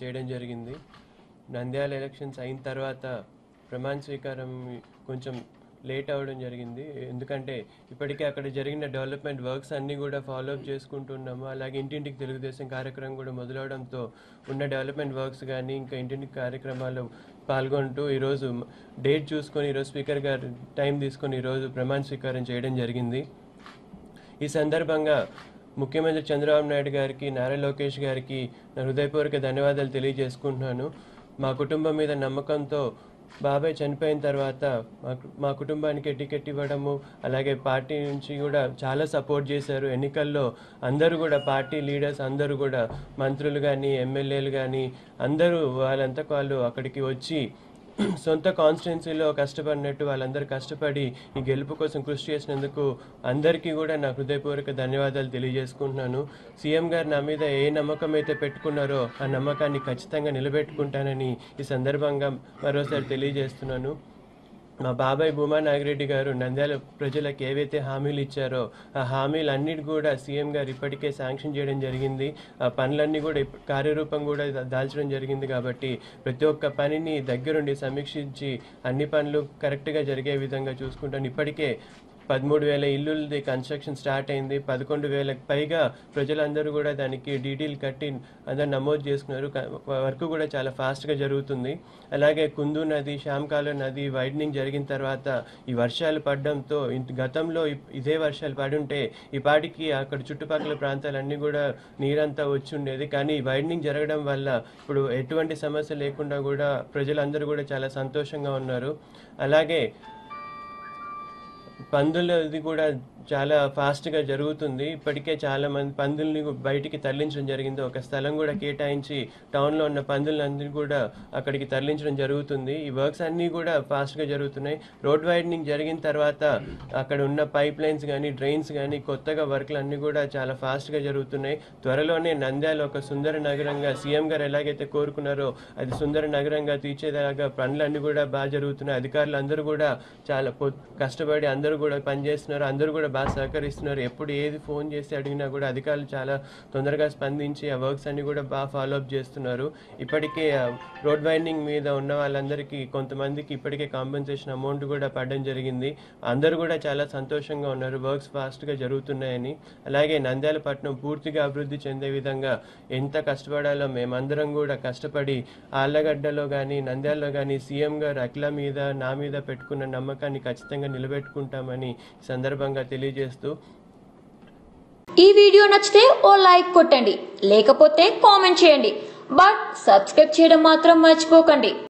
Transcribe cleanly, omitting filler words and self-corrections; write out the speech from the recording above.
చేయడం జరిగింది. నంద్యాల ఎలక్షన్స్ అయిన తర్వాత ప్రమాణ స్వీకారం కొంచెం లేట్ అవ్వడం జరిగింది. ఎందుకంటే ఇప్పటికే అక్కడ జరిగిన డెవలప్మెంట్ వర్క్స్ అన్నీ కూడా ఫాలోఅప్ చేసుకుంటున్నాము. అలాగే ఇంటింటికి తెలుగుదేశం కార్యక్రమం కూడా మొదలవడంతో ఉన్న డెవలప్మెంట్ వర్క్స్ కానీ ఇంకా ఇంటింటికి కార్యక్రమాలు పాల్గొంటూ ఈరోజు డేట్ చూసుకొని ఈరోజు స్పీకర్ గారు టైం తీసుకొని ఈరోజు ప్రమాణ స్వీకారం చేయడం జరిగింది. ఈ సందర్భంగా ముఖ్యమంత్రి చంద్రబాబు నాయుడు గారికి, నారా లోకేష్ గారికి నా హృదయపూర్వక ధన్యవాదాలు తెలియజేసుకుంటున్నాను. మా కుటుంబం మీద నమ్మకంతో బాబాయ్ చనిపోయిన తర్వాత మా కుటుంబానికి టికెట్ ఇవ్వడము, అలాగే పార్టీ నుంచి కూడా చాలా సపోర్ట్ చేశారు. ఎన్నికల్లో అందరూ కూడా పార్టీ లీడర్స్ అందరూ కూడా మంత్రులు కానీ ఎమ్మెల్యేలు కానీ అందరూ వాళ్ళంతా వాళ్ళు అక్కడికి వచ్చి సొంత కాన్స్టిట్యున్సీలో కష్టపడినట్టు వాళ్ళందరూ కష్టపడి ఈ గెలుపు కోసం కృషి చేసినందుకు అందరికీ కూడా నా హృదయపూర్వక ధన్యవాదాలు తెలియజేసుకుంటున్నాను. సీఎం గారు నా మీద ఏ నమ్మకం అయితే పెట్టుకున్నారో ఆ నమ్మకాన్ని ఖచ్చితంగా నిలబెట్టుకుంటానని ఈ సందర్భంగా మరోసారి తెలియజేస్తున్నాను. మా బాబాయ్ భూమా నాగిరెడ్డి గారు నంద్యాల ప్రజలకు ఏవైతే హామీలు ఇచ్చారో ఆ హామీలన్నిటి కూడా సీఎం గారు ఇప్పటికే శాంక్షన్ చేయడం జరిగింది. ఆ పనులన్నీ కూడా కార్యరూపం కూడా దాల్చడం జరిగింది. కాబట్టి ప్రతి ఒక్క పనిని దగ్గరుండి సమీక్షించి అన్ని పనులు కరెక్ట్గా జరిగే విధంగా చూసుకుంటాను. ఇప్పటికే 13,000 ఇల్లులది కన్స్ట్రక్షన్ స్టార్ట్ అయింది. 11,000కి పైగా ప్రజలందరూ కూడా దానికి డీటెయిల్ కట్టి అందరూ నమోదు చేసుకున్నారు. వర్క్ కూడా చాలా ఫాస్ట్గా జరుగుతుంది. అలాగే కుందు నది, శ్యామకాల నది వైడనింగ్ జరిగిన తర్వాత ఈ వర్షాలు పడడంతో గతంలో ఇదే వర్షాలు పడి ఉంటే ఈ పాటికి అక్కడ చుట్టుపక్కల ప్రాంతాలన్నీ కూడా నీరంతా వచ్చి ఉండేది. కానీ వైడనింగ్ జరగడం వల్ల ఇప్పుడు ఎటువంటి సమస్య లేకుండా కూడా ప్రజలందరూ కూడా చాలా సంతోషంగా ఉన్నారు. అలాగే పందులది కూడా చాలా ఫాస్ట్గా జరుగుతుంది. ఇప్పటికే చాలామంది పందుల్ని బయటికి తరలించడం జరిగింది. ఒక స్థలం కూడా కేటాయించి టౌన్లో ఉన్న పందులందరినీ కూడా అక్కడికి తరలించడం జరుగుతుంది. ఈ వర్క్స్ అన్నీ కూడా ఫాస్ట్గా జరుగుతున్నాయి. రోడ్ వైడనింగ్ జరిగిన తర్వాత అక్కడ ఉన్న పైప్ లైన్స్ కానీ డ్రైన్స్ కానీ కొత్తగా వర్క్లు అన్నీ కూడా చాలా ఫాస్ట్గా జరుగుతున్నాయి. త్వరలోనే నంద్యాల ఒక సుందర నగరంగా సీఎం గారు ఎలాగైతే కోరుకున్నారో అది సుందర నగరంగా తీర్చేలాగా పనులన్నీ కూడా బాగా జరుగుతున్నాయి. అధికారులు అందరూ కూడా చాలా కష్టపడి అందరూ కూడా పనిచేస్తున్నారు. అందరూ కూడా బాగా సహకరిస్తున్నారు. ఎప్పుడు ఏది ఫోన్ చేసి అడిగినా కూడా అధికారులు చాలా తొందరగా స్పందించి ఆ వర్క్స్ అన్ని కూడా బాగా ఫాలోఅప్ చేస్తున్నారు. ఇప్పటికే రోడ్ వైండింగ్ మీద ఉన్న వాళ్ళందరికీ కొంతమందికి ఇప్పటికే కాంపెన్సేషన్ అమౌంట్ కూడా పడడం జరిగింది. అందరూ కూడా చాలా సంతోషంగా ఉన్నారు వర్క్స్ ఫాస్ట్గా జరుగుతున్నాయని. అలాగే నంద్యాల పట్టణం పూర్తిగా అభివృద్ధి చెందే విధంగా ఎంత కష్టపడాలో మేమందరం కూడా కష్టపడి ఆళ్లగడ్డలో కానీ నంద్యాలలో కానీ సీఎం గారు అఖిల మీద నా మీద పెట్టుకున్న నమ్మకాన్ని ఖచ్చితంగా నిలబెట్టుకుంటామని సందర్భంగా తెలియజేస్తూ ఈ వీడియో నచ్చితే ఓ లైక్ కొట్టండి, లేకపోతే కామెంట్ చేయండి. బట్ సబ్స్క్రైబ్ చేయడం మాత్రం మర్చిపోకండి.